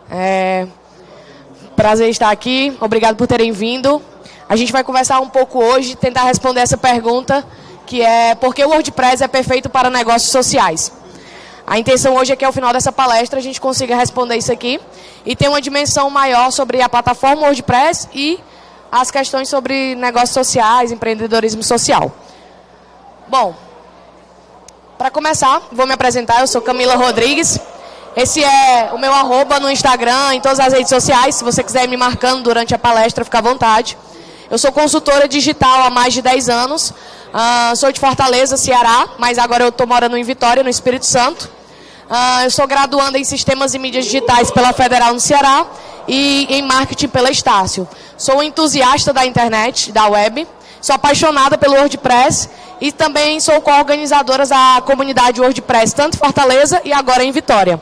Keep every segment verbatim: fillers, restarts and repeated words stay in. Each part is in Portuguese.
É... Prazer estar aqui, obrigado por terem vindo. A gente vai conversar um pouco hoje, tentar responder essa pergunta, que é por que o WordPress é perfeito para negócios sociais. A intenção hoje é que ao final dessa palestra a gente consiga responder isso aqui e ter uma dimensão maior sobre a plataforma WordPress e as questões sobre negócios sociais, empreendedorismo social. Bom, para começar, vou me apresentar, eu sou Camila Rodrigues. Esse é o meu arroba no Instagram, em todas as redes sociais. Se você quiser ir me marcando durante a palestra, fica à vontade. Eu sou consultora digital há mais de dez anos. Uh, sou de Fortaleza, Ceará, mas agora eu estou morando em Vitória, no Espírito Santo. Uh, eu sou graduanda em Sistemas e Mídias Digitais pela Federal no Ceará e em Marketing pela Estácio. Sou entusiasta da internet, da web. Sou apaixonada pelo WordPress e também sou co-organizadora da comunidade WordPress, tanto em Fortaleza e agora em Vitória.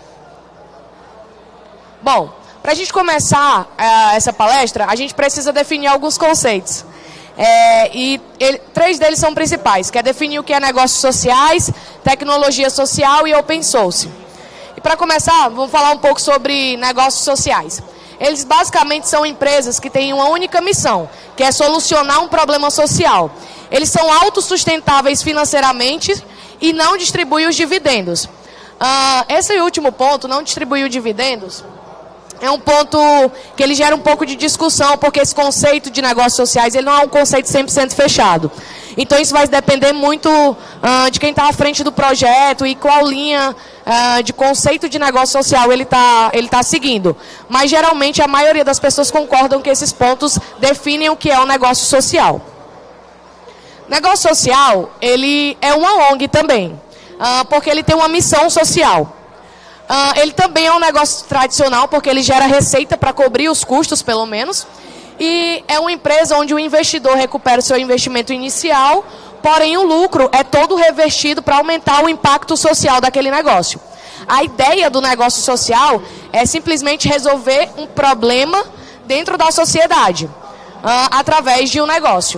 Bom, para a gente começar uh, essa palestra, a gente precisa definir alguns conceitos. É, e ele, três deles são principais, que é definir o que é negócios sociais, tecnologia social e open source. E para começar, vamos falar um pouco sobre negócios sociais. Eles basicamente são empresas que têm uma única missão, que é solucionar um problema social. Eles são autossustentáveis financeiramente e não distribuem os dividendos. Uh, esse último ponto, não distribuir os dividendos, é um ponto que ele gera um pouco de discussão, porque esse conceito de negócios sociais ele não é um conceito cem por cento fechado. Então isso vai depender muito uh, de quem está à frente do projeto e qual linha uh, de conceito de negócio social ele está ele tá seguindo. Mas geralmente a maioria das pessoas concordam que esses pontos definem o que é um negócio social. Negócio social, ele é uma O N G também, uh, porque ele tem uma missão social. Uh, ele também é um negócio tradicional, porque ele gera receita para cobrir os custos, pelo menos. E é uma empresa onde o investidor recupera o seu investimento inicial, porém o lucro é todo revestido para aumentar o impacto social daquele negócio. A ideia do negócio social é simplesmente resolver um problema dentro da sociedade, uh, através de um negócio.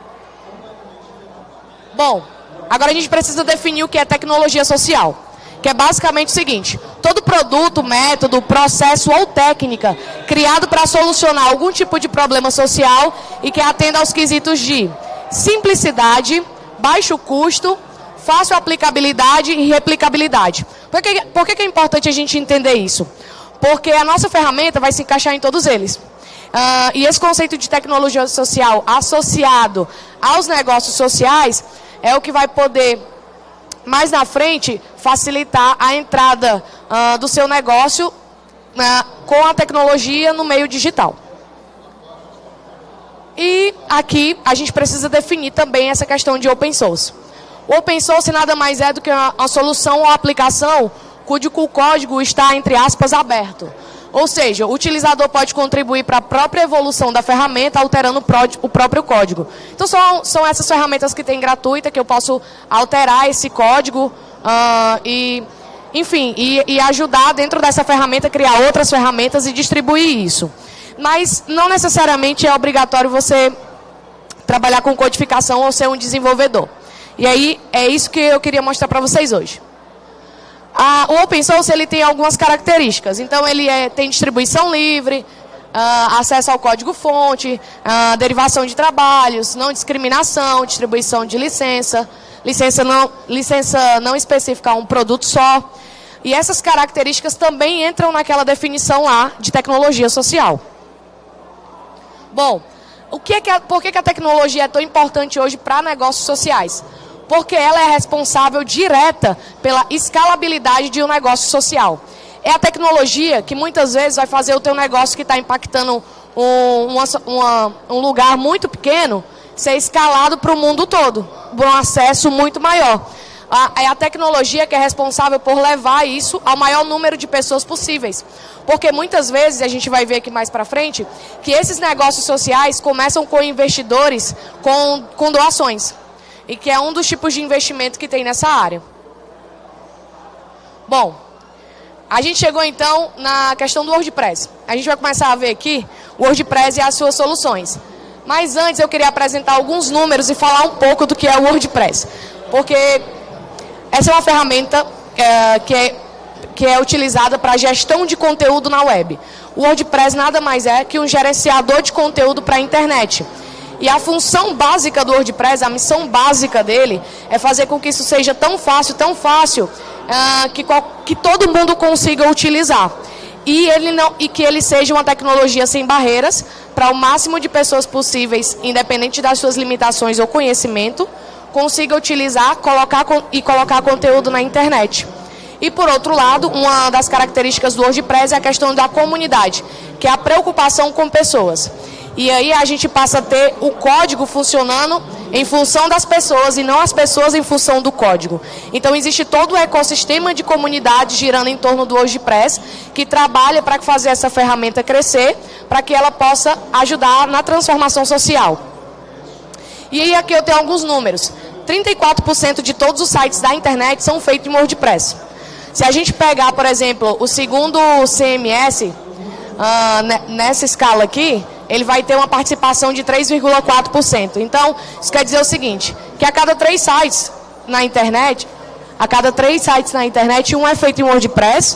Bom, agora a gente precisa definir o que é tecnologia social, que é basicamente o seguinte: todo produto, método, processo ou técnica criado para solucionar algum tipo de problema social e que atenda aos quesitos de simplicidade, baixo custo, fácil aplicabilidade e replicabilidade. Por que, por que é importante a gente entender isso? Porque a nossa ferramenta vai se encaixar em todos eles. Uh, e esse conceito de tecnologia social associado aos negócios sociais é o que vai poder, mais na frente, facilitar a entrada uh, do seu negócio uh, com a tecnologia no meio digital. E aqui a gente precisa definir também essa questão de open source. O open source nada mais é do que uma, uma solução ou aplicação cujo código está, entre aspas, aberto. Ou seja, o utilizador pode contribuir para a própria evolução da ferramenta, alterando o, pró o próprio código. Então, são, são essas ferramentas que tem gratuita, que eu posso alterar esse código uh, e, enfim, e, e ajudar dentro dessa ferramenta a criar outras ferramentas e distribuir isso. Mas não necessariamente é obrigatório você trabalhar com codificação ou ser um desenvolvedor. E aí, é isso que eu queria mostrar para vocês hoje. Ah, o open source ele tem algumas características. Então ele é, tem distribuição livre, ah, acesso ao código-fonte, ah, derivação de trabalhos, não discriminação, distribuição de licença, licença não, licença não específica a um produto só. E essas características também entram naquela definição lá de tecnologia social. Bom, o que é que a, por que, que a tecnologia é tão importante hoje para negócios sociais? Porque ela é responsável direta pela escalabilidade de um negócio social. É a tecnologia que muitas vezes vai fazer o teu negócio que está impactando um, uma, uma, um lugar muito pequeno ser escalado para o mundo todo, por um acesso muito maior. É a tecnologia que é responsável por levar isso ao maior número de pessoas possíveis. Porque muitas vezes, a gente vai ver aqui mais para frente, que esses negócios sociais começam com investidores com, com doações. E que é um dos tipos de investimento que tem nessa área. Bom, a gente chegou então na questão do WordPress. A gente vai começar a ver aqui o WordPress e as suas soluções. Mas antes eu queria apresentar alguns números e falar um pouco do que é o WordPress. Porque essa é uma ferramenta é, que é que é utilizada para gestão de conteúdo na web. O WordPress nada mais é que um gerenciador de conteúdo para a internet. E a função básica do WordPress, a missão básica dele, é fazer com que isso seja tão fácil, tão fácil, uh, que, que todo mundo consiga utilizar. E, ele não, e que ele seja uma tecnologia sem barreiras, para o máximo de pessoas possíveis, independente das suas limitações ou conhecimento, consiga utilizar colocar, e colocar conteúdo na internet. E, por outro lado, uma das características do WordPress é a questão da comunidade, que é a preocupação com pessoas. E aí a gente passa a ter o código funcionando em função das pessoas e não as pessoas em função do código. Então existe todo o ecossistema de comunidade girando em torno do WordPress, que trabalha para fazer essa ferramenta crescer, para que ela possa ajudar na transformação social. E aí aqui eu tenho alguns números. trinta e quatro por cento de todos os sites da internet são feitos em WordPress. Se a gente pegar, por exemplo, o segundo C M S, uh, nessa escala aqui, ele vai ter uma participação de três vírgula quatro por cento. Então, isso quer dizer o seguinte, que a cada três sites na internet, a cada três sites na internet, um é feito em WordPress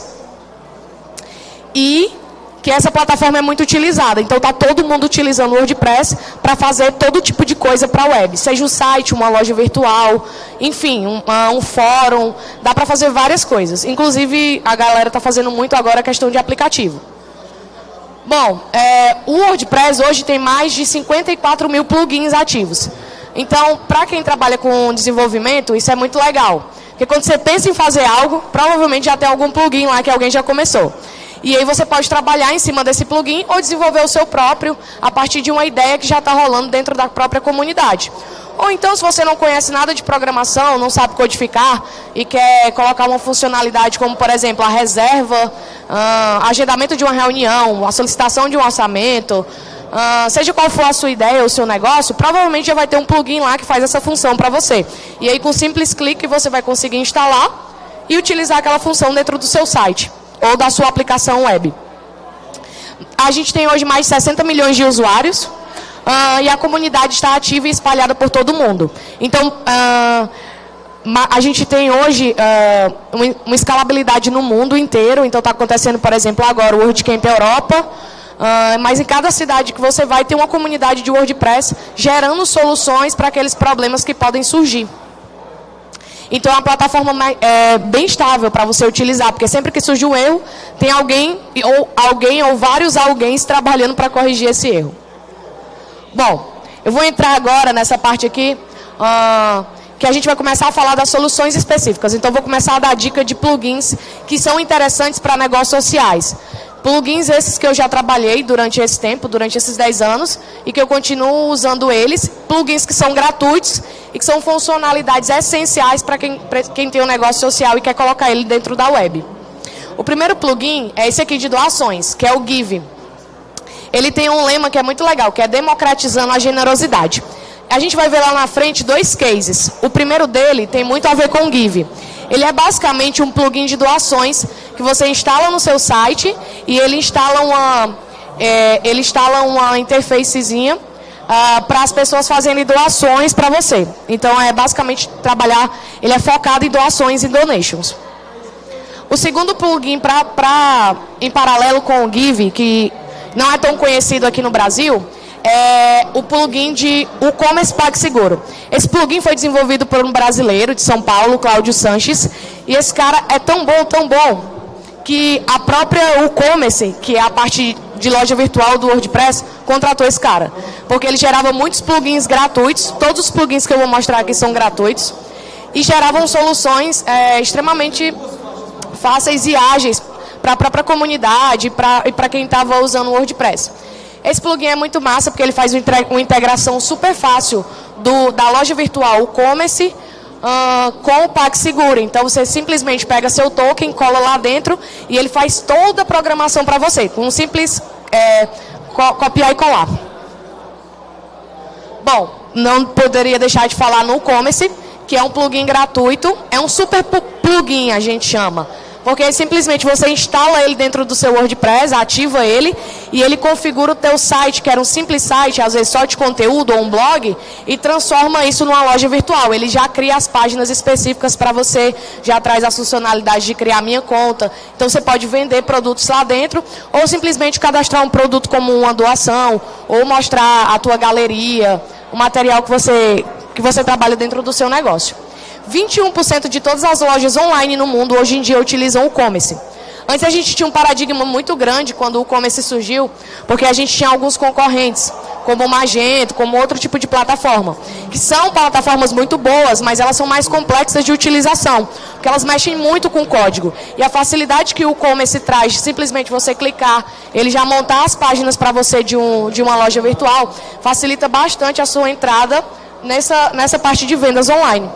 e que essa plataforma é muito utilizada. Então, está todo mundo utilizando o WordPress para fazer todo tipo de coisa para a web. Seja um site, uma loja virtual, enfim, um, um fórum, dá para fazer várias coisas. Inclusive, a galera está fazendo muito agora a questão de aplicativo. Bom, é, o WordPress hoje tem mais de cinquenta e quatro mil plugins ativos. Então, para quem trabalha com desenvolvimento, isso é muito legal. Porque quando você pensa em fazer algo, provavelmente já tem algum plugin lá que alguém já começou. E aí você pode trabalhar em cima desse plugin ou desenvolver o seu próprio a partir de uma ideia que já está rolando dentro da própria comunidade. Ou então, se você não conhece nada de programação, não sabe codificar e quer colocar uma funcionalidade como, por exemplo, a reserva, uh, agendamento de uma reunião, a solicitação de um orçamento, uh, seja qual for a sua ideia ou o seu negócio, provavelmente já vai ter um plugin lá que faz essa função para você. E aí, com um simples clique, você vai conseguir instalar e utilizar aquela função dentro do seu site ou da sua aplicação web. A gente tem hoje mais de sessenta milhões de usuários uh, e a comunidade está ativa e espalhada por todo mundo. Então, uh, a gente tem hoje uh, uma escalabilidade no mundo inteiro. Então, está acontecendo, por exemplo, agora o WordCamp Europa, uh, mas em cada cidade que você vai, tem uma comunidade de WordPress gerando soluções para aqueles problemas que podem surgir. Então, é uma plataforma é, bem estável para você utilizar, porque sempre que surge um erro, tem alguém ou, alguém, ou vários alguém trabalhando para corrigir esse erro. Bom, eu vou entrar agora nessa parte aqui, uh, que a gente vai começar a falar das soluções específicas. Então, eu vou começar a dar dica de plugins que são interessantes para negócios sociais. Plugins esses que eu já trabalhei durante esse tempo, durante esses dez anos, e que eu continuo usando eles. Plugins que são gratuitos e que são funcionalidades essenciais para quem, quem tem um negócio social e quer colocar ele dentro da web. O primeiro plugin é esse aqui de doações, que é o Give. Ele tem um lema que é muito legal, que é democratizando a generosidade. A gente vai ver lá na frente dois cases. O primeiro dele tem muito a ver com o Give. Ele é basicamente um plugin de doações que você instala no seu site e ele instala uma, é, ele instala uma interfacezinha uh, para as pessoas fazerem doações para você. Então, é basicamente trabalhar, ele é focado em doações e donations. O segundo plugin, pra, pra, em paralelo com o Give, que não é tão conhecido aqui no Brasil, é o plugin de WooCommerce PagSeguro. Esse plugin foi desenvolvido por um brasileiro de São Paulo, Cláudio Sanches, e esse cara é tão bom, tão bom, que a própria WooCommerce, que é a parte de loja virtual do WordPress, contratou esse cara. Porque ele gerava muitos plugins gratuitos, todos os plugins que eu vou mostrar aqui são gratuitos, e geravam soluções é, extremamente fáceis e ágeis para a própria comunidade pra, e para quem estava usando o WordPress. Esse plugin é muito massa, porque ele faz uma integração super fácil do, da loja virtual WooCommerce uh, com o PagSeguro. Então, você simplesmente pega seu token, cola lá dentro e ele faz toda a programação para você, com um simples é, co copiar e colar. Bom, não poderia deixar de falar no WooCommerce, que é um plugin gratuito, é um super plugin, a gente chama, Porque simplesmente você instala ele dentro do seu WordPress, ativa ele, e ele configura o teu site, que era um simples site, às vezes só de conteúdo ou um blog, e transforma isso numa loja virtual. Ele já cria as páginas específicas para você, já traz a funcionalidade de criar minha conta. Então você pode vender produtos lá dentro, ou simplesmente cadastrar um produto como uma doação, ou mostrar a tua galeria, o material que você, que você trabalha dentro do seu negócio. vinte e um por cento de todas as lojas online no mundo hoje em dia utilizam o e-commerce. Antes a gente tinha um paradigma muito grande quando o e-commerce surgiu, porque a gente tinha alguns concorrentes, como o Magento, como outro tipo de plataforma, que são plataformas muito boas, mas elas são mais complexas de utilização, porque elas mexem muito com o código. E a facilidade que o e-commerce traz, de simplesmente você clicar, ele já montar as páginas para você de, um, de uma loja virtual, facilita bastante a sua entrada nessa, nessa parte de vendas online.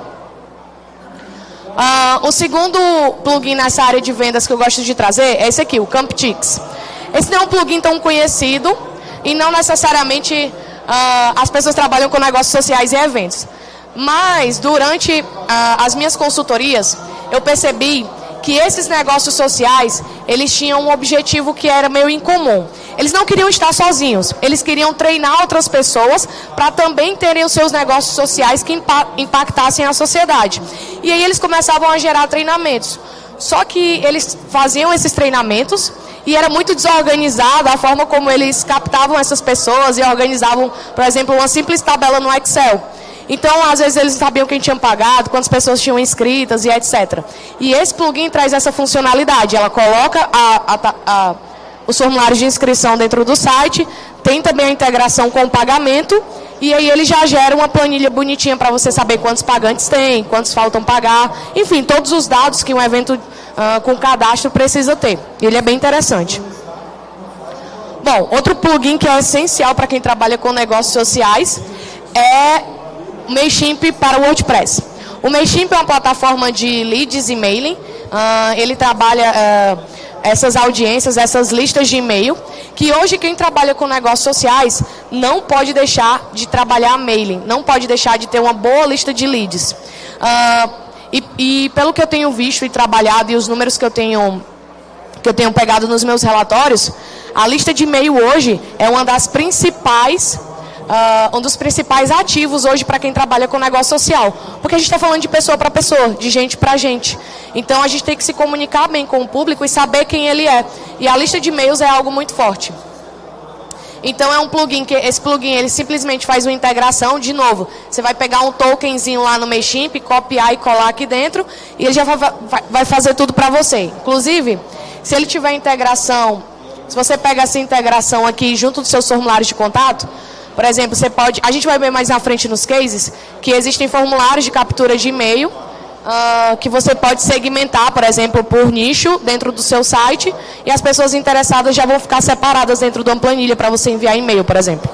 Uh, o segundo plugin nessa área de vendas que eu gosto de trazer é esse aqui, o Camptix. Esse não é um plugin tão conhecido e não necessariamente uh, as pessoas trabalham com negócios sociais e eventos. Mas durante uh, as minhas consultorias, eu percebi que esses negócios sociais, eles tinham um objetivo que era meio incomum. Eles não queriam estar sozinhos, eles queriam treinar outras pessoas para também terem os seus negócios sociais que impactassem a sociedade. E aí eles começavam a gerar treinamentos. Só que eles faziam esses treinamentos e era muito desorganizada a forma como eles captavam essas pessoas e organizavam, por exemplo, uma simples tabela no Excel. Então, às vezes, eles sabiam quem tinha pagado, quantas pessoas tinham inscritas e etcétera. E esse plugin traz essa funcionalidade. Ela coloca a, a, a, os formulários de inscrição dentro do site, tem também a integração com o pagamento, e aí ele já gera uma planilha bonitinha para você saber quantos pagantes tem, quantos faltam pagar, enfim, todos os dados que um evento uh, com cadastro precisa ter. Ele é bem interessante. Bom, outro plugin que é essencial para quem trabalha com negócios sociais é o Mailchimp para o WordPress. O Mailchimp é uma plataforma de leads e mailing. Uh, ele trabalha uh, essas audiências, essas listas de e-mail, que hoje quem trabalha com negócios sociais não pode deixar de trabalhar mailing, não pode deixar de ter uma boa lista de leads. Uh, e, e pelo que eu tenho visto e trabalhado e os números que eu tenho, que eu tenho pegado nos meus relatórios, a lista de e-mail hoje é uma das principais Uh, um dos principais ativos hoje para quem trabalha com negócio social. Porque a gente está falando de pessoa para pessoa, de gente para gente. Então a gente tem que se comunicar bem com o público e saber quem ele é. E a lista de e-mails é algo muito forte. Então é um plugin, que esse plugin ele simplesmente faz uma integração, de novo, você vai pegar um tokenzinho lá no Mailchimp, copiar e colar aqui dentro, e ele já vai, vai, vai fazer tudo para você. Inclusive, se ele tiver integração, se você pega essa integração aqui junto dos seus formulários de contato, por exemplo, você pode, a gente vai ver mais na frente nos cases, que existem formulários de captura de e-mail, uh, que você pode segmentar, por exemplo, por nicho dentro do seu site, e as pessoas interessadas já vão ficar separadas dentro de uma planilha para você enviar e-mail, por exemplo.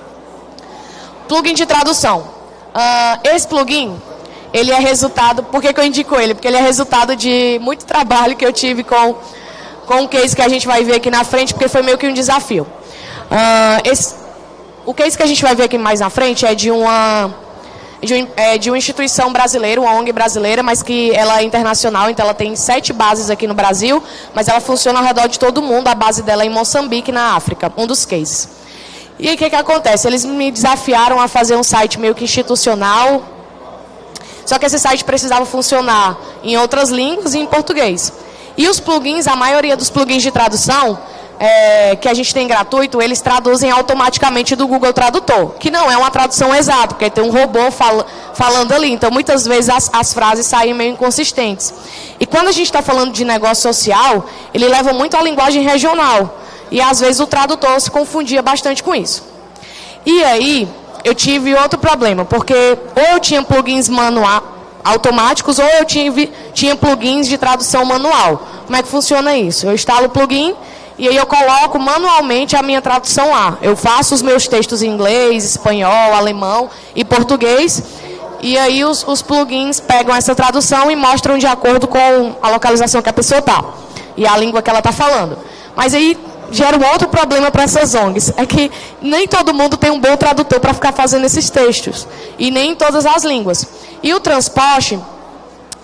Plugin de tradução. Uh, esse plugin, ele é resultado, por que que eu indico ele? Porque ele é resultado de muito trabalho que eu tive com, com um case que a gente vai ver aqui na frente, porque foi meio que um desafio. Uh, esse, O case que a gente vai ver aqui mais na frente é de uma, de, um, é de uma instituição brasileira, uma O N G brasileira, mas que ela é internacional, então ela tem sete bases aqui no Brasil, mas ela funciona ao redor de todo o mundo, a base dela é em Moçambique, na África, um dos cases. E aí o que, que acontece? Eles me desafiaram a fazer um site meio que institucional, só que esse site precisava funcionar em outras línguas e em português. E os plugins, a maioria dos plugins de tradução, É, que a gente tem gratuito, eles traduzem automaticamente do Google Tradutor, que não é uma tradução exata, porque tem um robô fal falando ali, então muitas vezes as, as frases saem meio inconsistentes. E quando a gente está falando de negócio social, ele leva muito a linguagem regional, e às vezes o tradutor se confundia bastante com isso. E aí, eu tive outro problema, porque ou eu tinha plugins manual, automáticos, ou eu tive, tinha plugins de tradução manual. Como é que funciona isso? Eu instalo o plugin, e aí eu coloco manualmente a minha tradução lá. Eu faço os meus textos em inglês, espanhol, alemão e português. E aí os, os plugins pegam essa tradução e mostram de acordo com a localização que a pessoa está. E a língua que ela está falando. Mas aí gera um outro problema para essas O N Gs. É que nem todo mundo tem um bom tradutor para ficar fazendo esses textos. E nem em todas as línguas. E o transporte,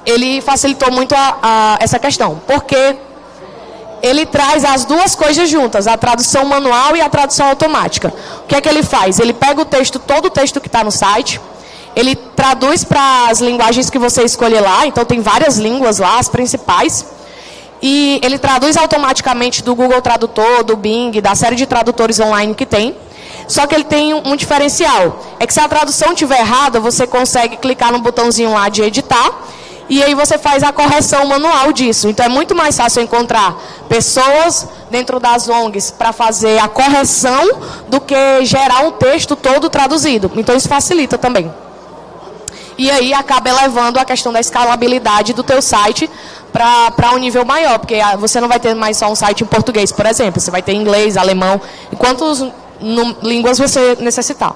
ele facilitou muito a, a, essa questão, porque ele traz as duas coisas juntas, a tradução manual e a tradução automática. O que é que ele faz? Ele pega o texto, todo o texto que está no site, ele traduz para as linguagens que você escolher lá, então tem várias línguas lá, as principais, e ele traduz automaticamente do Google Tradutor, do Bing, da série de tradutores online que tem. Só que ele tem um diferencial, é que se a tradução estiver errada, você consegue clicar no botãozinho lá de editar, e aí você faz a correção manual disso. Então é muito mais fácil encontrar pessoas dentro das O N Gs para fazer a correção do que gerar um texto todo traduzido. Então isso facilita também. E aí acaba elevando a questão da escalabilidade do teu site para um nível maior, porque você não vai ter mais só um site em português, por exemplo. Você vai ter inglês, alemão, e quantas línguas você necessitar.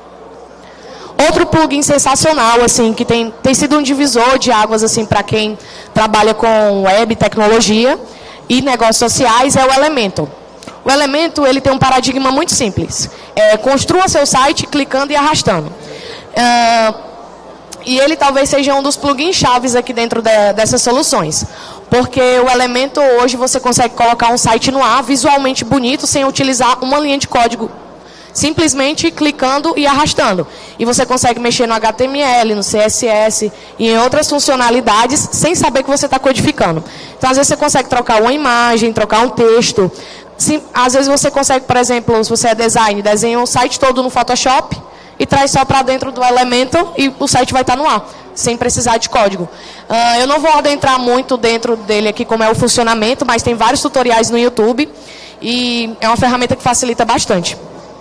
Outro plugin sensacional, assim, que tem, tem sido um divisor de águas assim, para quem trabalha com web, tecnologia e negócios sociais, é o Elementor. O Elementor ele tem um paradigma muito simples. É, construa seu site clicando e arrastando. Uh, e ele talvez seja um dos plugins chaves aqui dentro de, dessas soluções. Porque o Elementor hoje você consegue colocar um site no ar visualmente bonito sem utilizar uma linha de código. Simplesmente clicando e arrastando. E você consegue mexer no H T M L, no C S S e em outras funcionalidades sem saber que você está codificando. Então, às vezes, você consegue trocar uma imagem, trocar um texto. Sim, às vezes, você consegue, por exemplo, se você é design, desenha um site todo no Photoshop e traz só para dentro do Elementor e o site vai estar no ar, sem precisar de código. Uh, eu não vou adentrar muito dentro dele aqui como é o funcionamento, mas tem vários tutoriais no YouTube e é uma ferramenta que facilita bastante.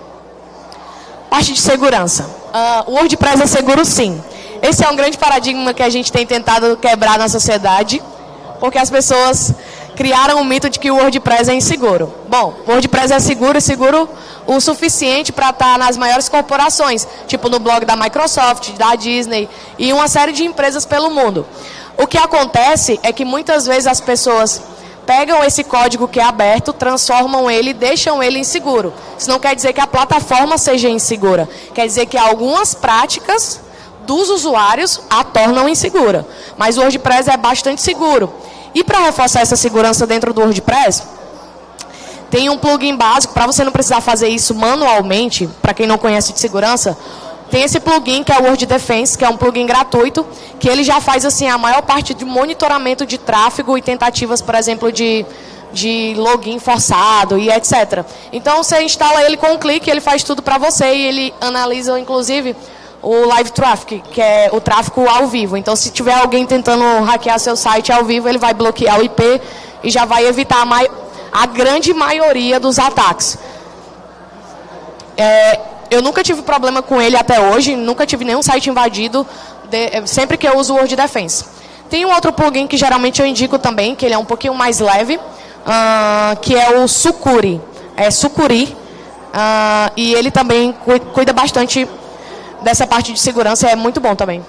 Parte de segurança. Uh, o WordPress é seguro, sim. Esse é um grande paradigma que a gente tem tentado quebrar na sociedade, porque as pessoas criaram o mito de que o WordPress é inseguro. Bom, o WordPress é seguro e seguro o suficiente para estar nas maiores corporações, tipo no blog da Microsoft, da Disney e uma série de empresas pelo mundo. O que acontece é que muitas vezes as pessoas pegam esse código que é aberto, transformam ele e deixam ele inseguro. Isso não quer dizer que a plataforma seja insegura. Quer dizer que algumas práticas dos usuários a tornam insegura. Mas o WordPress é bastante seguro. E para reforçar essa segurança dentro do WordPress, tem um plugin básico, para você não precisar fazer isso manualmente, para quem não conhece de segurança, tem esse plugin que é o Word Defense, que é um plugin gratuito, que ele já faz assim, a maior parte de monitoramento de tráfego e tentativas, por exemplo, de, de login forçado e etcétera. Então você instala ele com um clique, ele faz tudo para você e ele analisa, inclusive, o live traffic, que é o tráfego ao vivo. Então se tiver alguém tentando hackear seu site ao vivo, ele vai bloquear o I P e já vai evitar a, mai a grande maioria dos ataques. É... Eu nunca tive problema com ele até hoje, nunca tive nenhum site invadido, de, sempre que eu uso o Word Defense. Tem um outro plugin que geralmente eu indico também, que ele é um pouquinho mais leve, uh, que é o Sucuri. É Sucuri, uh, e ele também cu cuida bastante dessa parte de segurança, é muito bom também.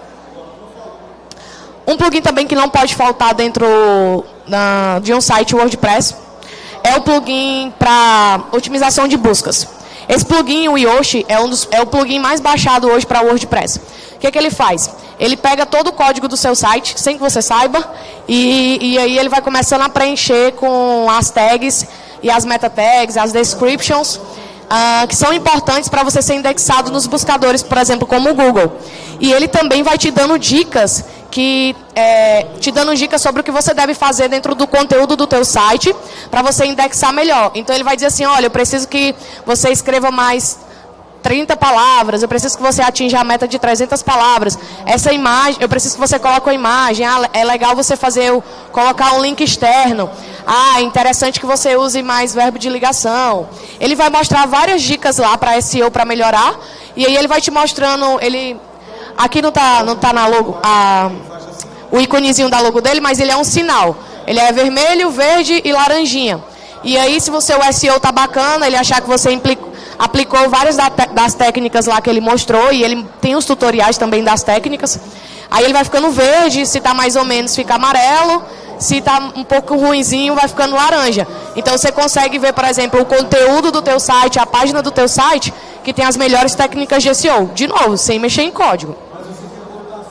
Um plugin também que não pode faltar dentro uh, de um site WordPress é o plugin para otimização de buscas. Esse plugin, o Yoshi, é, um dos, é o plugin mais baixado hoje para o WordPress. O que, que ele faz? Ele pega todo o código do seu site, sem que você saiba, e, e aí ele vai começando a preencher com as tags e as meta tags, as descriptions, uh, que são importantes para você ser indexado nos buscadores, por exemplo, como o Google. E ele também vai te dando dicas, que, é, te dando dicas sobre o que você deve fazer dentro do conteúdo do teu site para você indexar melhor. Então ele vai dizer assim, olha, eu preciso que você escreva mais trinta palavras, eu preciso que você atinja a meta de trezentas palavras. Essa imagem, eu preciso que você coloque uma imagem, ah, é legal você fazer, o, colocar um link externo. Ah, é interessante que você use mais verbo de ligação. Ele vai mostrar várias dicas lá para S E O, para melhorar, e aí ele vai te mostrando, ele... Aqui não está não tá na logo, a, o íconezinho da logo dele, mas ele é um sinal. Ele é vermelho, verde e laranjinha. E aí, se você, o S E O está bacana, ele achar que você implicou, aplicou várias das técnicas lá que ele mostrou, e ele tem os tutoriais também das técnicas, aí ele vai ficando verde, se está mais ou menos fica amarelo, se está um pouco ruinzinho vai ficando laranja. Então você consegue ver, por exemplo, o conteúdo do teu site, a página do teu site, que tem as melhores técnicas de S E O, de novo, sem mexer em código.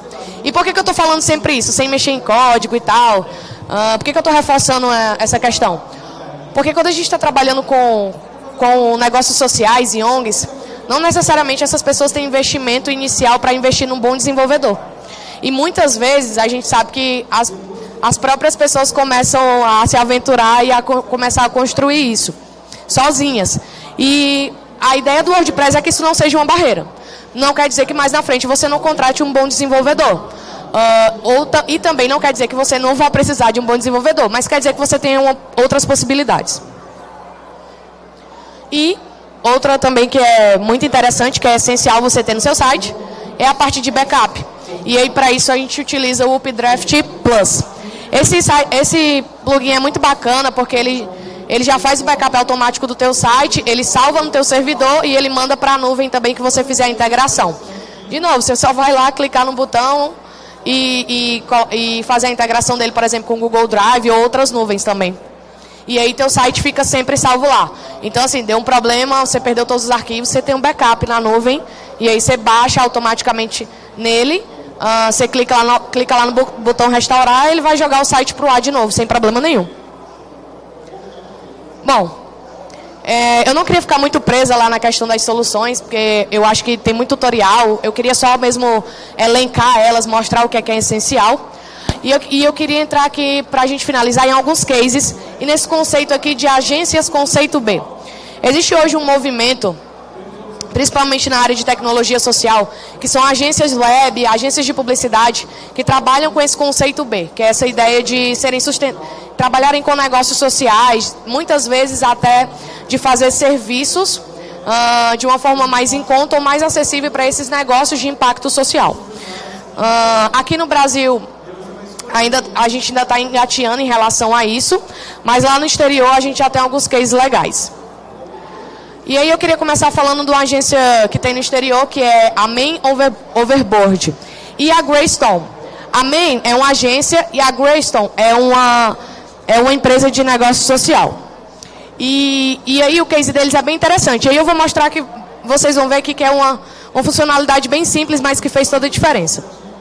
E por que, que eu estou falando sempre isso, sem mexer em código e tal? Uh, por que, que eu estou reforçando essa questão? Porque quando a gente está trabalhando com, com negócios sociais e O N Gs, não necessariamente essas pessoas têm investimento inicial para investir num bom desenvolvedor. E muitas vezes a gente sabe que as, as próprias pessoas começam a se aventurar e a co começar a construir isso, sozinhas. E a ideia do WordPress é que isso não seja uma barreira. Não quer dizer que mais na frente você não contrate um bom desenvolvedor. Uh, ou e também não quer dizer que você não vai precisar de um bom desenvolvedor, mas quer dizer que você tenha uma, outras possibilidades. E outra também que é muito interessante, que é essencial você ter no seu site, é a parte de backup. E aí para isso a gente utiliza o Updraft Plus. Esse, esse plugin é muito bacana porque ele, ele já faz o backup automático do teu site, ele salva no teu servidor e ele manda para a nuvem também que você fizer a integração. De novo, você só vai lá clicar no botão e, e, e fazer a integração dele, por exemplo, com o Google Drive ou outras nuvens também. E aí teu site fica sempre salvo lá. Então assim, deu um problema, você perdeu todos os arquivos, você tem um backup na nuvem e aí você baixa automaticamente nele, uh, você clica lá, no, clica lá no botão restaurar e ele vai jogar o site para o ar de novo, sem problema nenhum. Bom, é, eu não queria ficar muito presa lá na questão das soluções, porque eu acho que tem muito tutorial, eu queria só mesmo elencar elas, mostrar o que é, que é essencial. E eu, e eu queria entrar aqui para a gente finalizar em alguns cases, e nesse conceito aqui de agências conceito B. Existe hoje um movimento, principalmente na área de tecnologia social, que são agências web, agências de publicidade, que trabalham com esse conceito B, que é essa ideia de serem sustent... trabalharem com negócios sociais, muitas vezes até de fazer serviços uh, de uma forma mais em conta ou mais acessível para esses negócios de impacto social. Uh, aqui no Brasil, ainda, a gente ainda está engateando em relação a isso, mas lá no exterior a gente já tem alguns cases legais. E aí eu queria começar falando de uma agência que tem no exterior, que é a Main Over, Overboard e a Greystone. A Main é uma agência e a Greystone é uma, é uma empresa de negócio social. E, e aí o case deles é bem interessante. E aí eu vou mostrar que vocês vão ver aqui que é uma, uma funcionalidade bem simples, mas que fez toda a diferença.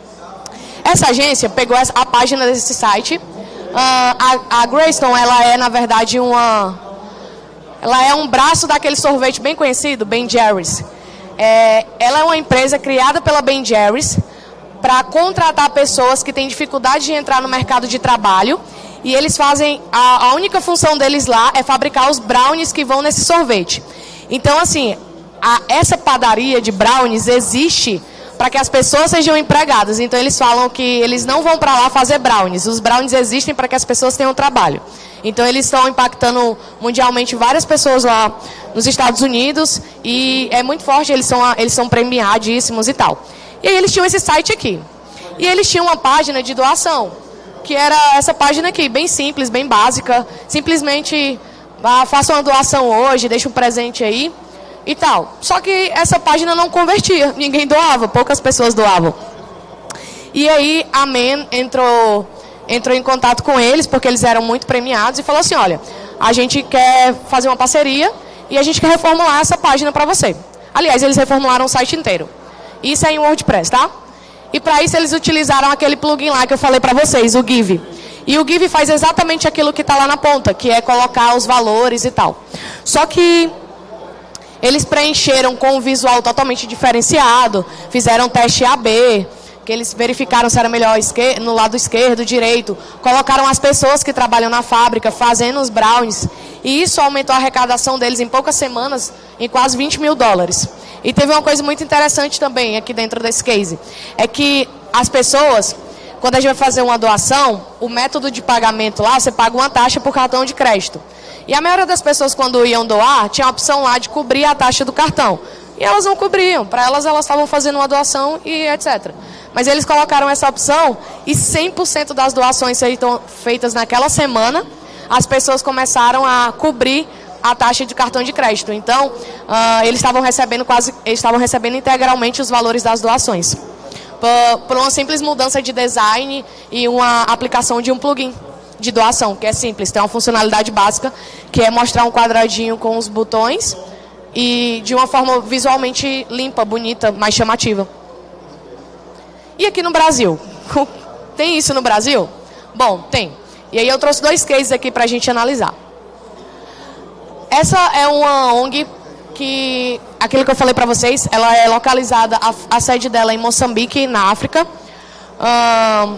Essa agência pegou a página desse site. Uh, a, a Greystone, ela é, na verdade, uma... Ela é um braço daquele sorvete bem conhecido, Ben Jerry's. É, ela é uma empresa criada pela Ben Jerry's para contratar pessoas que têm dificuldade de entrar no mercado de trabalho. E eles fazem... A, a única função deles lá é fabricar os brownies que vão nesse sorvete. Então, assim, a, essa padaria de brownies existe para que as pessoas sejam empregadas. Então, eles falam que eles não vão para lá fazer brownies. Os brownies existem para que as pessoas tenham trabalho. Então, eles estão impactando mundialmente várias pessoas lá nos Estados Unidos. E é muito forte, eles são, eles são premiadíssimos e tal. E aí, eles tinham esse site aqui. E eles tinham uma página de doação, que era essa página aqui, bem simples, bem básica. Simplesmente, ah, faça uma doação hoje, deixa um presente aí e tal. Só que essa página não convertia, ninguém doava, poucas pessoas doavam. E aí, a Men entrou... entrou em contato com eles, porque eles eram muito premiados, e falou assim, olha, a gente quer fazer uma parceria e a gente quer reformular essa página para você. Aliás, eles reformularam o site inteiro. Isso é em WordPress, tá? E para isso eles utilizaram aquele plugin lá que eu falei para vocês, o Give. E o Give faz exatamente aquilo que está lá na ponta, que é colocar os valores e tal. Só que eles preencheram com um visual totalmente diferenciado, fizeram teste A B, que eles verificaram se era melhor no lado esquerdo, direito, colocaram as pessoas que trabalham na fábrica fazendo os brownies, e isso aumentou a arrecadação deles em poucas semanas em quase vinte mil dólares. E teve uma coisa muito interessante também aqui dentro desse case, é que as pessoas, quando a gente vai fazer uma doação, o método de pagamento lá, você paga uma taxa por cartão de crédito. E a maioria das pessoas, quando iam doar, tinha a opção lá de cobrir a taxa do cartão. E elas não cobriam, para elas, elas estavam fazendo uma doação e etcétera. Mas eles colocaram essa opção e cem por cento das doações feitas naquela semana, as pessoas começaram a cobrir a taxa de cartão de crédito. Então, uh, eles estavam recebendo quase, eles estavam recebendo integralmente os valores das doações. Por, por uma simples mudança de design e uma aplicação de um plugin de doação, que é simples, tem uma funcionalidade básica, que é mostrar um quadradinho com os botões e de uma forma visualmente limpa, bonita, mais chamativa. E aqui no Brasil? Tem isso no Brasil? Bom, tem. E aí eu trouxe dois cases aqui para a gente analisar. Essa é uma O N G que, aquilo que eu falei para vocês, ela é localizada, a, a sede dela é em Moçambique, na África. Uh, uh,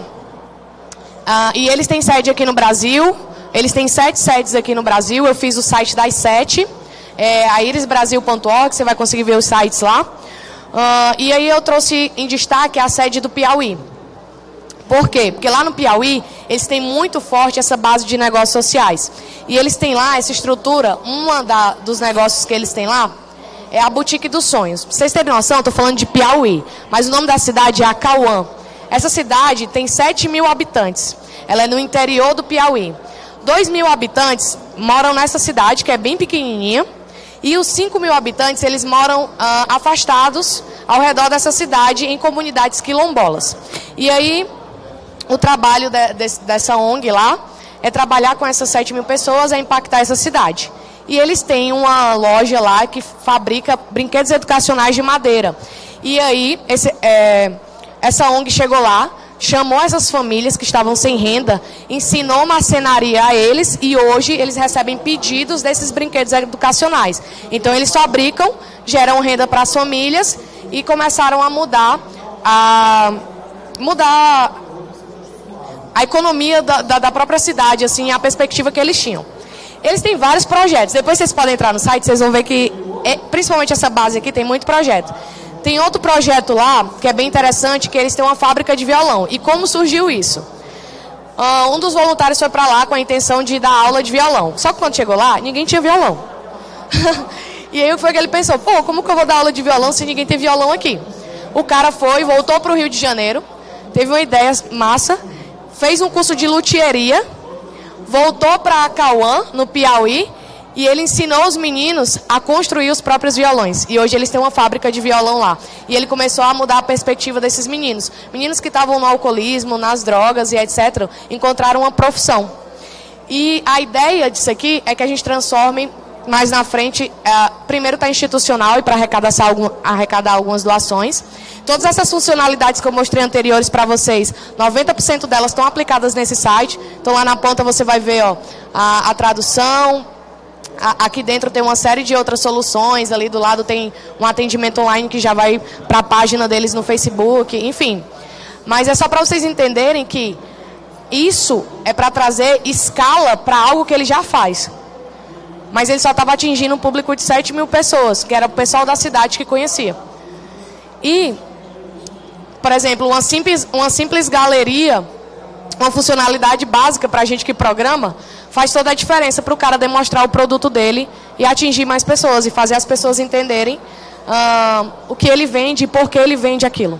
e eles têm sede aqui no Brasil. Eles têm sete sedes aqui no Brasil. Eu fiz o site das sete, é, a iris brasil ponto org, você vai conseguir ver os sites lá. Uh, e aí eu trouxe em destaque a sede do Piauí. Por quê? Porque lá no Piauí, eles têm muito forte essa base de negócios sociais. E eles têm lá essa estrutura, uma da, dos negócios que eles têm lá é a Boutique dos Sonhos. Pra vocês terem noção, eu estou falando de Piauí, mas o nome da cidade é Acauã. Essa cidade tem sete mil habitantes. Ela é no interior do Piauí. dois mil habitantes moram nessa cidade, que é bem pequenininha. E os cinco mil habitantes, eles moram ah, afastados ao redor dessa cidade, em comunidades quilombolas. E aí, o trabalho de, de, dessa O N G lá é trabalhar com essas sete mil pessoas, é impactar essa cidade. E eles têm uma loja lá que fabrica brinquedos educacionais de madeira. E aí, esse, é, essa O N G chegou lá, chamou essas famílias que estavam sem renda, ensinou marcenaria a eles e hoje eles recebem pedidos desses brinquedos educacionais. Então eles fabricam, geram renda para as famílias e começaram a mudar a, mudar a economia da, da, da própria cidade, assim, a perspectiva que eles tinham. Eles têm vários projetos, depois vocês podem entrar no site, vocês vão ver que, é, principalmente essa base aqui, tem muito projeto. Tem outro projeto lá, que é bem interessante, que eles têm uma fábrica de violão. E como surgiu isso? Uh, um dos voluntários foi para lá com a intenção de dar aula de violão. Só que quando chegou lá, ninguém tinha violão. E aí foi que ele pensou, pô, como que eu vou dar aula de violão se ninguém tem violão aqui? O cara foi, voltou para o Rio de Janeiro, teve uma ideia massa, fez um curso de luthieria, voltou para Acauã, no Piauí, e ele ensinou os meninos a construir os próprios violões. E hoje eles têm uma fábrica de violão lá. E ele começou a mudar a perspectiva desses meninos. Meninos que estavam no alcoolismo, nas drogas e etcétera, encontraram uma profissão. E a ideia disso aqui é que a gente transforme mais na frente, é, primeiro está institucional e para arrecadar, arrecadar algumas doações. Todas essas funcionalidades que eu mostrei anteriores para vocês, noventa por cento delas estão aplicadas nesse site. Então lá na ponta você vai ver ó, a, a tradução. Aqui dentro tem uma série de outras soluções, ali do lado tem um atendimento online que já vai para a página deles no Facebook, enfim. Mas é só para vocês entenderem que isso é para trazer escala para algo que ele já faz. Mas ele só estava atingindo um público de sete mil pessoas, que era o pessoal da cidade que conhecia. E, por exemplo, uma simples, uma simples galeria, uma funcionalidade básica para a gente que programa, faz toda a diferença para o cara demonstrar o produto dele e atingir mais pessoas e fazer as pessoas entenderem uh, o que ele vende e por que ele vende aquilo.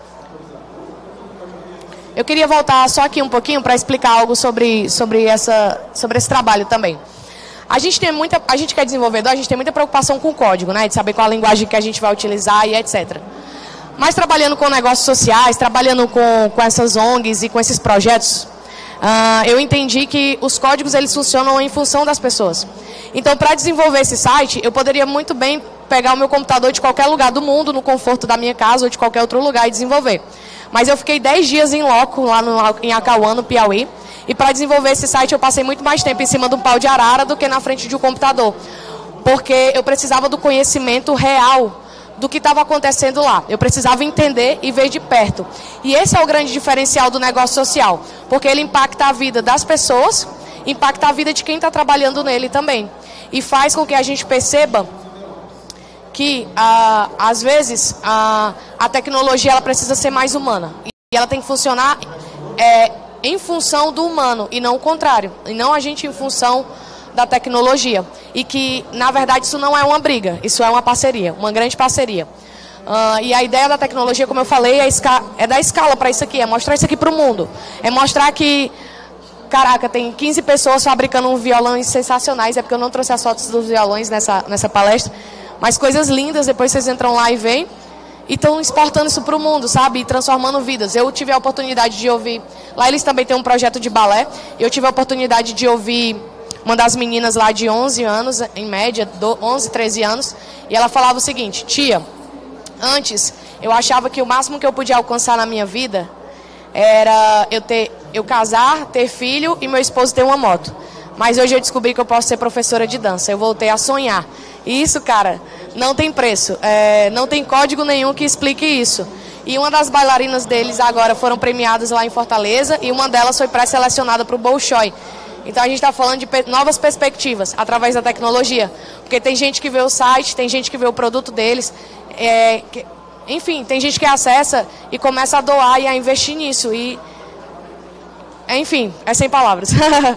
Eu queria voltar só aqui um pouquinho para explicar algo sobre, sobre, essa, sobre esse trabalho também. A gente tem muita, a gente que é desenvolvedor, a gente tem muita preocupação com o código, né, de saber qual a linguagem que a gente vai utilizar e etcétera. Mas trabalhando com negócios sociais, trabalhando com, com essas O N Gs e com esses projetos, Uh, eu entendi que os códigos eles funcionam em função das pessoas. Então, para desenvolver esse site, eu poderia muito bem pegar o meu computador de qualquer lugar do mundo, no conforto da minha casa ou de qualquer outro lugar e desenvolver. Mas eu fiquei dez dias em loco, lá no, em Acauã, no Piauí, e para desenvolver esse site eu passei muito mais tempo em cima de um pau de arara do que na frente de um computador. Porque eu precisava do conhecimento real do que estava acontecendo lá. Eu precisava entender e ver de perto. E esse é o grande diferencial do negócio social, porque ele impacta a vida das pessoas, impacta a vida de quem está trabalhando nele também. E faz com que a gente perceba que, ah, às vezes, ah, a tecnologia ela precisa ser mais humana. E ela tem que funcionar é, em função do humano, e não o contrário. E não a gente em função da tecnologia. E que, na verdade, isso não é uma briga, isso é uma parceria, uma grande parceria. Uh, e a ideia da tecnologia, como eu falei, é, é dar escala para isso aqui, é mostrar isso aqui para o mundo. É mostrar que, caraca, tem quinze pessoas fabricando violões sensacionais, é porque eu não trouxe as fotos dos violões nessa, nessa palestra, mas coisas lindas, depois vocês entram lá e veem, e estão exportando isso para o mundo, sabe, e transformando vidas. Eu tive a oportunidade de ouvir, lá eles também têm um projeto de balé, eu tive a oportunidade de ouvir uma das meninas lá de onze anos, em média, onze, treze anos, e ela falava o seguinte: tia, antes eu achava que o máximo que eu podia alcançar na minha vida era eu, ter, eu casar, ter filho e meu esposo ter uma moto. Mas hoje eu descobri que eu posso ser professora de dança. Eu voltei a sonhar. E isso, cara, não tem preço. É, não tem código nenhum que explique isso. E uma das bailarinas deles agora foram premiadas lá em Fortaleza e uma delas foi pré-selecionada para o Bolshoi. Então a gente está falando de pe- novas perspectivas através da tecnologia. Porque tem gente que vê o site, tem gente que vê o produto deles. É, que, enfim, tem gente que acessa e começa a doar e a investir nisso. E, enfim, é sem palavras.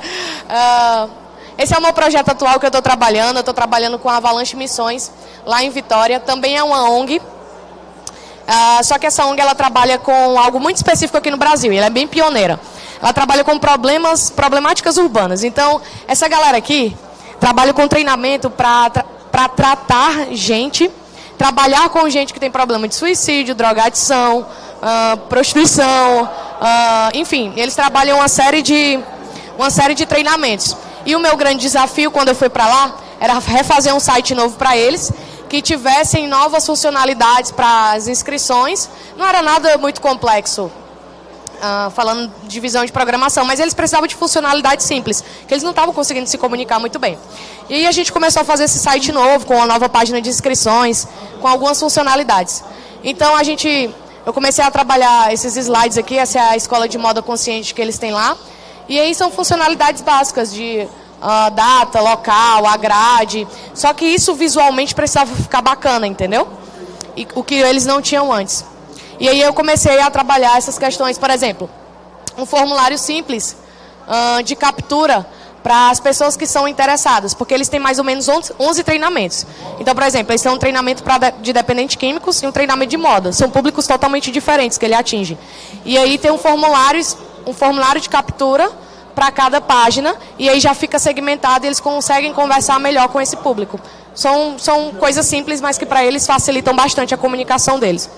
uh, esse é o meu projeto atual que eu estou trabalhando. Eu estou trabalhando com a Avalanche Missões, lá em Vitória. Também é uma O N G. Uh, só que essa O N G ela trabalha com algo muito específico aqui no Brasil. E ela é bem pioneira. Ela trabalha com problemas, problemáticas urbanas. Então, essa galera aqui trabalha com treinamento para tra para tratar gente, trabalhar com gente que tem problema de suicídio, drogadição, uh, prostituição, uh, enfim, eles trabalham uma série de uma série de treinamentos. E o meu grande desafio quando eu fui para lá era refazer um site novo para eles, que tivessem novas funcionalidades para as inscrições. Não era nada muito complexo. Uh, falando de visão de programação, mas eles precisavam de funcionalidades simples, que eles não estavam conseguindo se comunicar muito bem. E aí a gente começou a fazer esse site novo, com uma nova página de inscrições, com algumas funcionalidades. Então a gente, eu comecei a trabalhar esses slides aqui, essa é a escola de moda consciente que eles têm lá, e aí são funcionalidades básicas de uh, data, local, a grade, só que isso visualmente precisava ficar bacana, entendeu? E, o que eles não tinham antes. E aí eu comecei a trabalhar essas questões, por exemplo, um formulário simples uh, de captura para as pessoas que são interessadas, porque eles têm mais ou menos onze treinamentos. Então, por exemplo, eles têm um treinamento pra de, de dependentes químicos e um treinamento de moda. São públicos totalmente diferentes que ele atinge. E aí tem um formulário, um formulário de captura para cada página, e aí já fica segmentado e eles conseguem conversar melhor com esse público. São, são coisas simples, mas que para eles facilitam bastante a comunicação deles.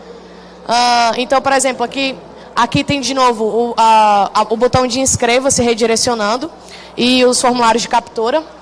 Uh, então, por exemplo, aqui, aqui tem de novo o, a, a, o botão de inscreva-se redirecionando e os formulários de captura. Uh,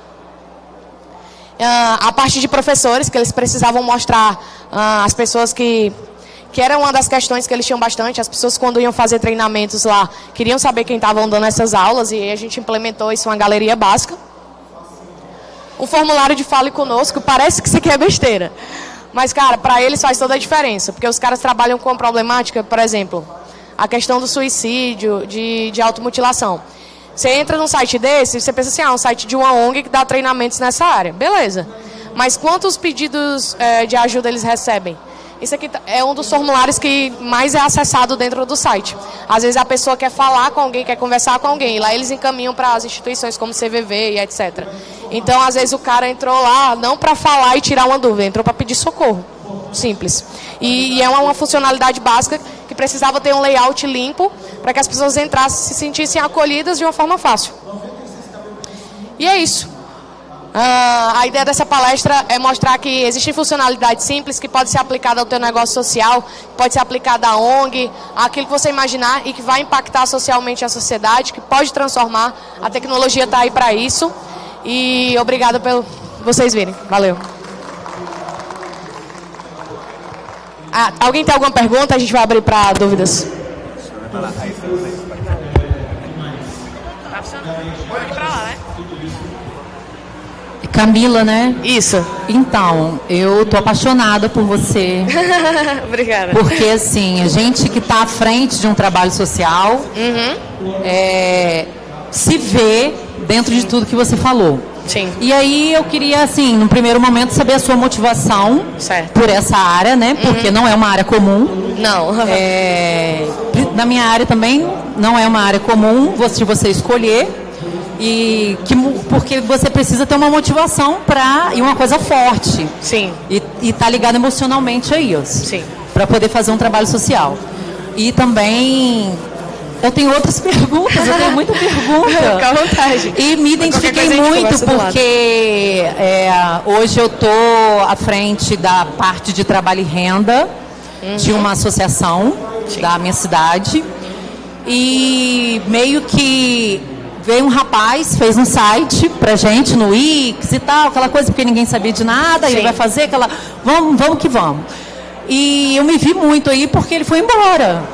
a parte de professores, que eles precisavam mostrar uh, as pessoas que, que era uma das questões que eles tinham bastante, as pessoas quando iam fazer treinamentos lá, queriam saber quem estavam dando essas aulas, e a gente implementou isso em uma galeria básica. Um formulário de Fale Conosco, parece que isso aqui é besteira. Mas, cara, para eles faz toda a diferença, porque os caras trabalham com a problemática, por exemplo, a questão do suicídio, de, de automutilação. Você entra num site desse e você pensa assim, ah, um site de uma O N G que dá treinamentos nessa área. Beleza. Mas quantos pedidos é, de ajuda eles recebem? Isso aqui é um dos formulários que mais é acessado dentro do site. Às vezes a pessoa quer falar com alguém, quer conversar com alguém, e lá eles encaminham para as instituições como C V V e etcétera. Então, às vezes o cara entrou lá não para falar e tirar uma dúvida, entrou para pedir socorro. Simples. E, e é uma, uma funcionalidade básica que precisava ter um layout limpo para que as pessoas entrassem e se sentissem acolhidas de uma forma fácil. E é isso. Uh, a ideia dessa palestra é mostrar que existem funcionalidades simples que podem ser aplicadas ao teu negócio social, pode ser aplicada à O N G, àquilo que você imaginar e que vai impactar socialmente a sociedade, que pode transformar. A tecnologia está aí para isso. E obrigada por vocês virem. Valeu. Ah, alguém tem alguma pergunta? A gente vai abrir para dúvidas. Pode ir para lá, né? Camila, né? Isso. Então, eu tô apaixonada por você. Obrigada. Porque, assim, a gente que está à frente de um trabalho social, uhum. é, se vê dentro de tudo que você falou. Sim. E aí eu queria, assim, no primeiro momento, saber a sua motivação certo. por essa área, né? Porque uhum. não é uma área comum. Não. É, na minha área também não é uma área comum se você escolher. E que, porque você precisa ter uma motivação para e uma coisa forte. Sim. E estar ligado emocionalmente a isso. Sim. Para poder fazer um trabalho social. E também eu tenho outras perguntas, eu tenho muita pergunta. Fica à vontade. E me identifiquei muito porque é, hoje eu estou à frente da parte de trabalho e renda uhum. de uma associação Sim. da minha cidade. E meio que veio um rapaz, fez um site pra gente no Wix e tal, aquela coisa, porque ninguém sabia de nada, Sim. e ele vai fazer aquela... Vamos, vamos que vamos. E eu me vi muito aí porque ele foi embora.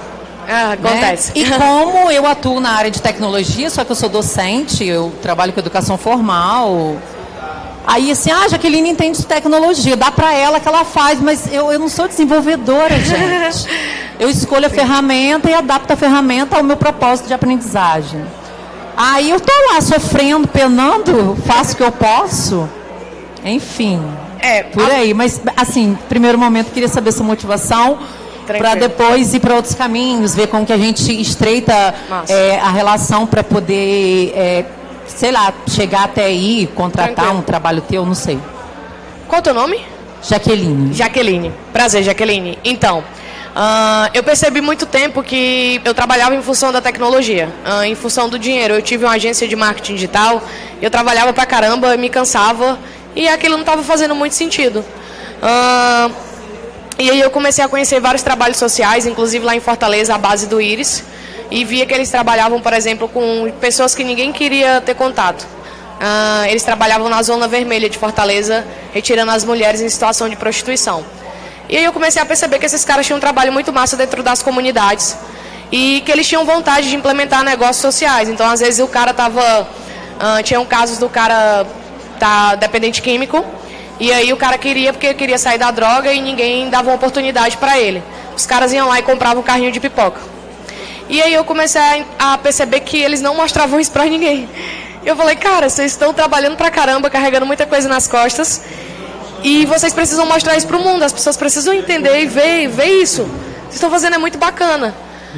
Ah, acontece. Né? E como eu atuo na área de tecnologia, só que eu sou docente, eu trabalho com educação formal. Aí assim, ah, Jaqueline entende de tecnologia, dá para ela que ela faz, mas eu, eu não sou desenvolvedora, gente. Eu escolho a Sim. ferramenta e adapto a ferramenta ao meu propósito de aprendizagem. Aí eu tô lá sofrendo, penando, faço o que eu posso. Enfim, é, por aí. Mas, assim, primeiro momento, queria saber sua motivação para depois ir para outros caminhos, ver como que a gente estreita é, a relação para poder, é, sei lá, chegar até aí, contratar Tranquilo. um trabalho teu, não sei. Qual é o teu nome? Jaqueline. Jaqueline. Prazer, Jaqueline. Então, uh, eu percebi muito tempo que eu trabalhava em função da tecnologia, uh, em função do dinheiro. Eu tive uma agência de marketing digital, eu trabalhava pra caramba, me cansava, e aquilo não estava fazendo muito sentido. Uh, e aí eu comecei a conhecer vários trabalhos sociais, inclusive lá em Fortaleza, a base do Íris, e via que eles trabalhavam, por exemplo, com pessoas que ninguém queria ter contato. Uh, eles trabalhavam na zona vermelha de Fortaleza, retirando as mulheres em situação de prostituição. E aí eu comecei a perceber que esses caras tinham um trabalho muito massa dentro das comunidades e que eles tinham vontade de implementar negócios sociais. Então, às vezes, o cara estava... Uh, tinham casos do cara tá dependente químico, e aí o cara queria, porque queria sair da droga e ninguém dava uma oportunidade para ele. Os caras iam lá e compravam um carrinho de pipoca. E aí eu comecei a, a perceber que eles não mostravam isso para ninguém. Eu falei, cara, vocês estão trabalhando pra caramba, carregando muita coisa nas costas, e vocês precisam mostrar isso pro mundo, as pessoas precisam entender e ver, ver isso. Vocês estão fazendo é muito bacana.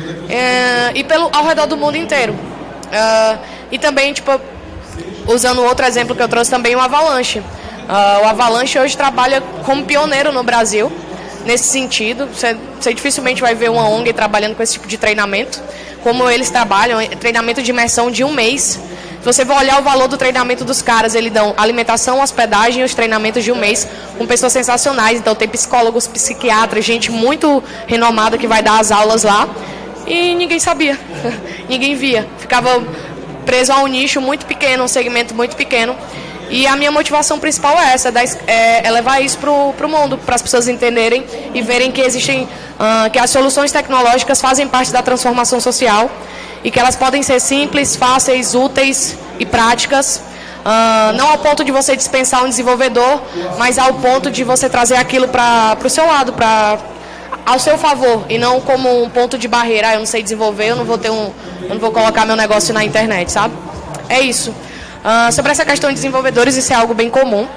É, e pelo, ao redor do mundo inteiro. É, e também, tipo, usando outro exemplo que eu trouxe também, o Avalanche. Uh, o Avalanche hoje trabalha como pioneiro no Brasil, nesse sentido. Você, você dificilmente vai ver uma O N G trabalhando com esse tipo de treinamento. Como eles trabalham, treinamento de imersão de um mês. Se você for olhar o valor do treinamento dos caras, eles dão alimentação, hospedagem e os treinamentos de um mês com pessoas sensacionais. Então tem psicólogos, psiquiatras, gente muito renomada que vai dar as aulas lá. E ninguém sabia, ninguém via. Ficava preso a um nicho muito pequeno, um segmento muito pequeno. E a minha motivação principal é essa, é, é levar isso para o mundo, para as pessoas entenderem e verem que existem, uh, que as soluções tecnológicas fazem parte da transformação social e que elas podem ser simples, fáceis, úteis e práticas, uh, não ao ponto de você dispensar um desenvolvedor, mas ao ponto de você trazer aquilo para o seu lado, para ao seu favor, e não como um ponto de barreira. Ah, eu não sei desenvolver, eu não vou ter um, eu não vou colocar meu negócio na internet, sabe? É isso. Uh, sobre essa questão de desenvolvedores, isso é algo bem comum.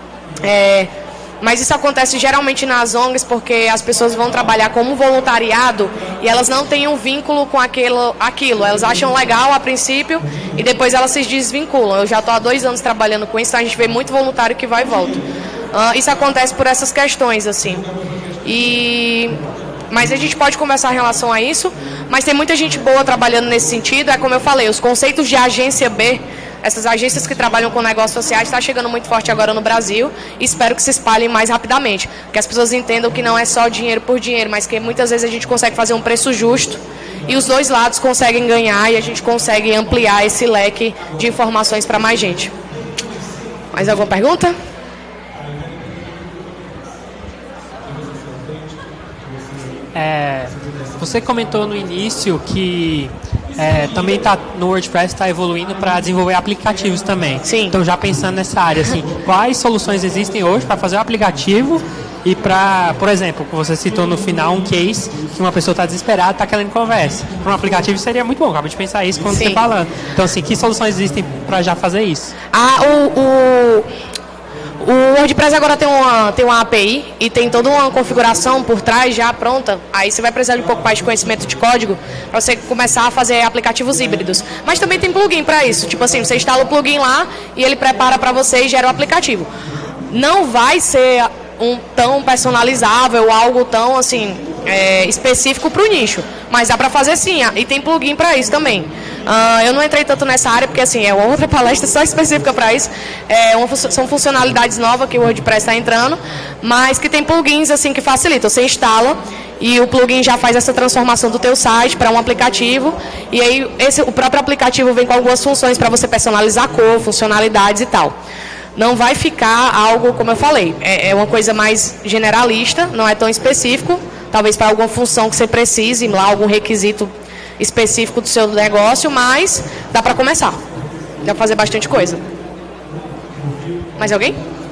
É, mas isso acontece geralmente nas O N Gs porque as pessoas vão trabalhar como voluntariado e elas não têm um vínculo com aquilo, aquilo. Elas acham legal a princípio e depois elas se desvinculam. Eu já estou há dois anos trabalhando com isso, então a gente vê muito voluntário que vai e volta. Uh, isso acontece por essas questões, assim. E... Mas a gente pode conversar em relação a isso, mas tem muita gente boa trabalhando nesse sentido. É como eu falei, os conceitos de agência B, essas agências que trabalham com negócios sociais, está chegando muito forte agora no Brasil e espero que se espalhem mais rapidamente, que as pessoas entendam que não é só dinheiro por dinheiro, mas que muitas vezes a gente consegue fazer um preço justo e os dois lados conseguem ganhar e a gente consegue ampliar esse leque de informações para mais gente. Mais alguma pergunta? É, você comentou no início que é, também tá, no WordPress está evoluindo para desenvolver aplicativos também. Sim. Então, já pensando nessa área, assim, quais soluções existem hoje para fazer um aplicativo e para, por exemplo, você citou no final um case que uma pessoa está desesperada, está querendo conversa. Para um aplicativo seria muito bom, acabei de pensar isso quando Sim. você falando. Então, assim, que soluções existem para já fazer isso? Ah, o... o... O WordPress agora tem uma, tem uma A P I e tem toda uma configuração por trás já pronta. Aí você vai precisar de um pouco mais de conhecimento de código para você começar a fazer aplicativos híbridos. Mas também tem plugin para isso. Tipo assim, você instala o plugin lá e ele prepara para você e gera o aplicativo. Não vai ser um tão personalizável, algo tão assim é, específico para o nicho. Mas dá para fazer sim, e tem plugin para isso também. Uh, eu não entrei tanto nessa área porque assim, é outra palestra só específica para isso. É uma, são funcionalidades novas que o WordPress está entrando, mas que tem plugins assim que facilitam. Você instala e o plugin já faz essa transformação do teu site para um aplicativo. E aí esse, o próprio aplicativo vem com algumas funções para você personalizar a cor, funcionalidades e tal. Não vai ficar algo, como eu falei, é, é uma coisa mais generalista, não é tão específico. talvez para alguma função que você precise, lá algum requisito específico do seu negócio, mas dá para começar. Dá para fazer bastante coisa. Mais alguém?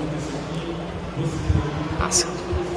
Massa.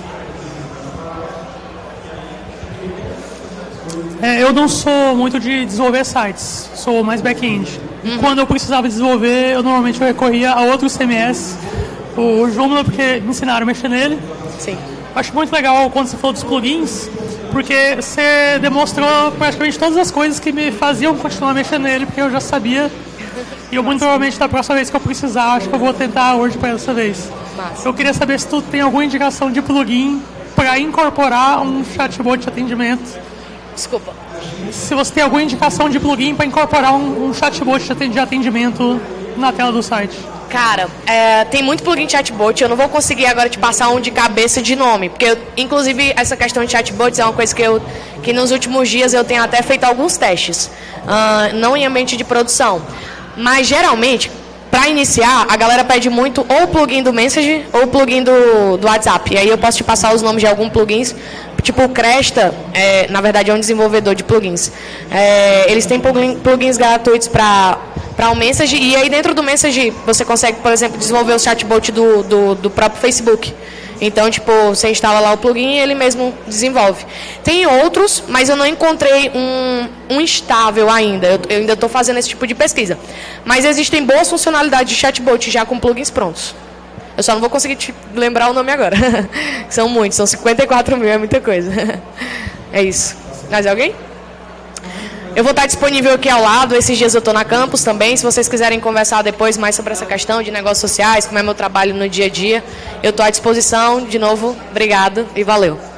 É, eu não sou muito de desenvolver sites, sou mais back-end. Uhum. Quando eu precisava desenvolver, eu normalmente recorria a outros C M S. O Joomla, porque me ensinaram a mexer nele. Sim. Acho muito legal quando você falou dos plugins, porque você demonstrou praticamente todas as coisas que me faziam continuar mexendo nele, porque eu já sabia. E eu muito provavelmente da próxima vez que eu precisar, acho que eu vou tentar hoje para essa vez. Massa. Eu queria saber se tu tem alguma indicação de plugin para incorporar um chatbot de atendimento. Desculpa. Se você tem alguma indicação de plugin para incorporar um, um chatbot de atendimento na tela do site. Cara, é, tem muito plugin de chatbot, eu não vou conseguir agora te passar um de cabeça de nome, porque, eu, inclusive, essa questão de chatbots é uma coisa que, eu, que nos últimos dias eu tenho até feito alguns testes, uh, não em ambiente de produção, mas, geralmente, para iniciar, a galera pede muito ou o plugin do Message ou o plugin do, do WhatsApp, e aí eu posso te passar os nomes de alguns plugins, tipo o Cresta, é, na verdade é um desenvolvedor de plugins, é, eles têm plugin, plugins gratuitos para para o Message, e aí dentro do Message você consegue, por exemplo, desenvolver o chatbot do, do, do próprio Facebook. Então, tipo, você instala lá o plugin e ele mesmo desenvolve. Tem outros, mas eu não encontrei um, um estável ainda. Eu, eu ainda estou fazendo esse tipo de pesquisa. Mas existem boas funcionalidades de chatbot já com plugins prontos. Eu só não vou conseguir te lembrar o nome agora. São muitos, são cinquenta e quatro mil, é muita coisa. É isso. Mais alguém? Eu vou estar disponível aqui ao lado, esses dias eu estou na campus também, se vocês quiserem conversar depois mais sobre essa questão de negócios sociais, como é meu trabalho no dia a dia, eu estou à disposição. De novo, obrigado e valeu.